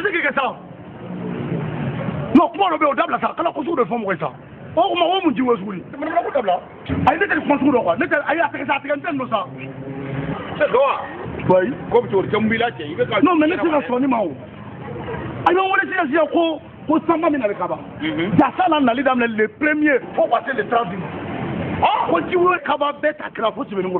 c'est que ça. Non, comment on veut au double ça? Quand on construit de forme comme ça. Oh, comment on dit où est-ce que c'est? Mais on double là. Aïe, n'est-ce que construire quoi? N'est-ce aïe à faire ça? C'est un peu ça. C'est quoi? Oui. Comme tu veux dire, il veut non, mais laissez la soigner ma. Aïe, on laisse la dire quoi? Pour ça, moi, je Kaba. Ça, là, dans les premiers, faut passer les 30 minutes. Ah, quand tu veux Kaba, bête à Kaba, faut tu venir.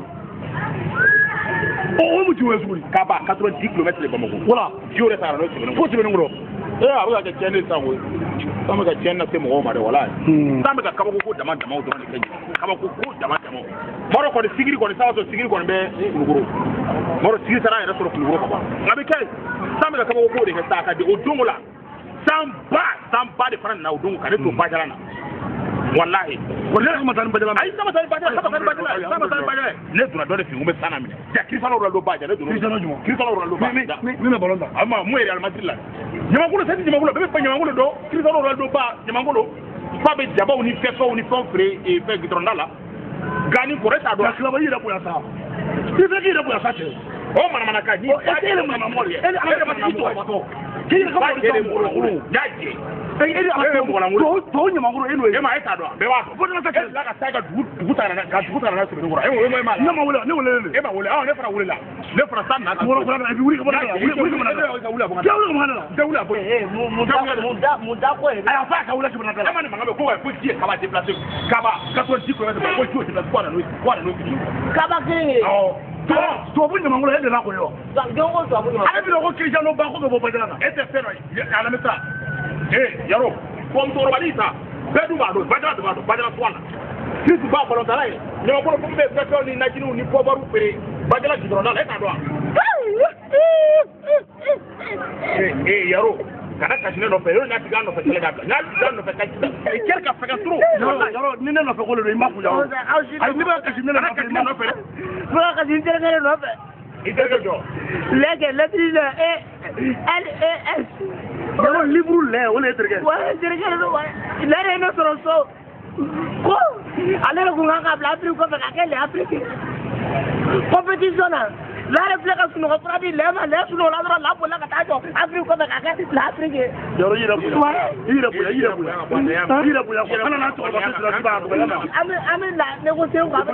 Oh, tu veux jouer Kaba, 90 km de Bamako. Voilà. Tu aurais ça, faut tu venir. Eh, avec la tienne, ça, oui. Ça me tienne, c'est mon homme, voilà. Ça me Kaba, beaucoup de demandes, Kaba, beaucoup de demandes. Moi, on est sigil, on est ça, sigil, on est Muguro. Moi, sigil, ça, il reste sur le Muguro. Avec elle, ça me Kaba, beaucoup de ça, au Dongola. Samba de fana na udungu kare to bajalana wallahi wallahi kuma tan bajalana ay sama tan bajalana ne duna do de fi ngumbe sana mi ja Cristiano Ronaldo bajala do Cristiano Ronaldo bajala mi me balonda ama mu Real Madrid la nyama ngulo sati nyama ngulo be pa nyama ngulo do Cristiano Ronaldo ba nyama ngulo fa be jaba uni fefa uni fon fré et fait gidrondala gani ko reta do la ba yira ko ya sa ife ki yira ko ya sa che o mana ka ni ele mama mori ele ala ma ti to kiri ka mo de mo jaje ele ala mo la ngoro to nyama ngoro eno e ma eta do be wa ko na ta la ka ta ga duguta na se be ngoro e ma nyama wala ne wala e ma wala ne fara wala ne fara san na ko na bi wuri ko na wuri ko na wula ko na wula ko mu da ko e aya fa ka wula ki na ta ma ne ma ko ko ji ka ba déplacer ka ba 90 km ko ji o déplacer ko na no ka ba ke to bu nyama ngolo ede la ko yo dongo to bu nyama abi ko Cristiano ba ko bo badala ete fero ala meta yaro ko mtoro balita bedu ba do badala twana kitu ba balon dala e nyama ko ko be feto ni najinu ni ko baru pere badala gidrona la eta do yaro kana kashine no fe yo na tiga no fe tele da na tiga no fe kashida e kelka fe katro yaro ni ne no fe ko le ma ku yawo ay ni ba kashine no fe Moi, quand je me disais non, il était de quoi? LES. Non, libre là, on est très bien. Ouais, c'est vrai. Il a rien sur le sol. Quoi? Allez, le gouvernement a appris quoi faire quelle Afrique? Compétition là. La réflexion sur notre produit, les mains, les sous la pour la catastrophe. Afrique quoi faire l'Afrique? Yaro il a pour la négociation quoi?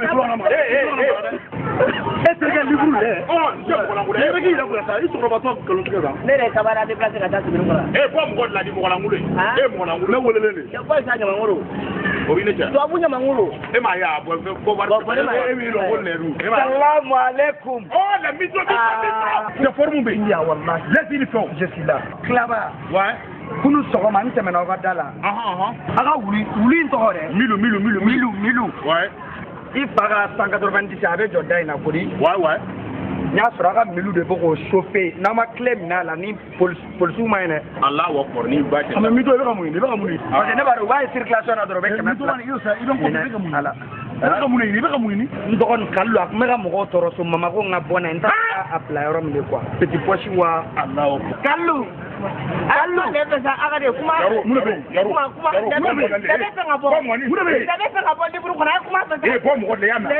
Est-ce que libre là? Oh, il a pour ça. Il se retrouve pas que l'on trouve. Les camarades déplacés à date de eh pas mon la di mo la ngule mo la ngule wole lele ya kwa sa nyama ngoro o bi ne cha to abu nyama ngoro e ma ya bo ko bar e mi ro wole ru assalamu alaikum oh la mi to de forme be ya wallahi laisse il faut je suis là klaba ouais kunu sogoma ntemena ko dala aga wuli to hore milu ouais il fera 190 avec Jordan na kodi ouais nya sura milu de boko chauffer na ma claim na la ni polsu mayne Allah wa korni ba ta ama mi do be ka muni parce que ne ba ro ba circulation na do be ka na to ni yosa ibon ko be ka muni ala ka muni ni be ka muni ni do kon kallo ak me ga mo toro so mama ko nga bona nta apply rom le quoi petit poche wa Allah kallo allo ne be sa aga de kuma kuma da be nga bo da be nga bo libru ko na kuma ba eh bo mo ko le yama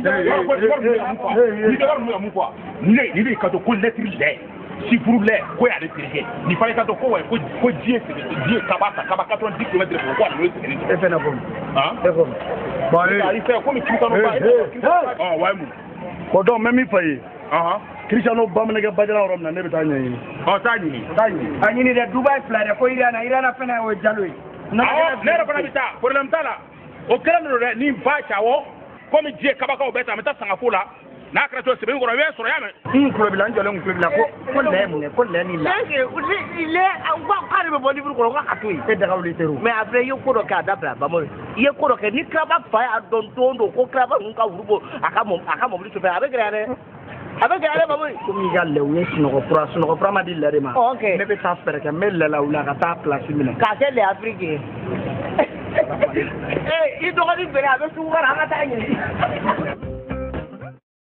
ni de ka to ko lettre le si pour le ko ya de tiré ni fallait ka to ko wa ko die kaba 90 km pour quoi le c'est e fe na bon hein bon ba il fait comme Cristiano ba oh ouais mu ko do même il faye Cristiano Bamnega Badala Romna never tanya. Oh, tanya. Anyi ni de Dubai flare ko Irana fena o jaloi. Na nera bana bita pour lamtala. O kelano ni bacha wo comme je kabaka o beta meta sanga fula. Na krato sebe ngoro we soro yame. Problem njole ngplebla ko le mu ne ko le ni la. Il est en quoi kare be boni ko ka katui. E daga wuli teru. Mais après yo ko do ka dabra ba mo. Ye ko do ke ni kraba fa ya don tondo ko kraba nka wurubo aka mo li so fe avec grane. Avec grane ba mo. Ko mi galle wo sino ko pra ma di lere ma. Okay. Ne be ta fere ke mel la ula ka ta place mina. Ka ke le Afrique. Eh, il doit dire que la veut tout voir à la taille.